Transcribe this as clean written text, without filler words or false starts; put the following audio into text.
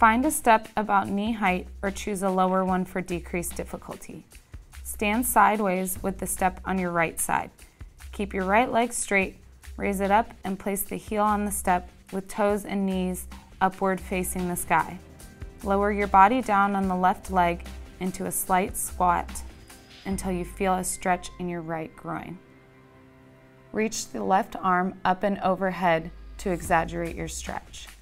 Find a step about knee height or choose a lower one for decreased difficulty. Stand sideways with the step on your right side. Keep your right leg straight, raise it up, and place the heel on the step with toes and knees upward facing the sky. Lower your body down on the left leg into a slight squat until you feel a stretch in your right groin. Reach the left arm up and overhead to exaggerate your stretch.